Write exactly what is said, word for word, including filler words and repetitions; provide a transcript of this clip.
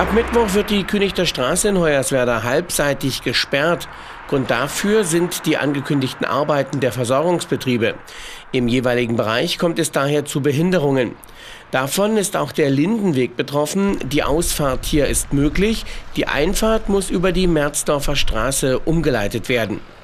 Ab Mittwoch wird die Künigter Straße in Hoyerswerda halbseitig gesperrt. Grund dafür sind die angekündigten Arbeiten der Versorgungsbetriebe. Im jeweiligen Bereich kommt es daher zu Behinderungen. Davon ist auch der Lindenweg betroffen. Die Ausfahrt hier ist möglich. Die Einfahrt muss über die Merzdorfer Straße umgeleitet werden.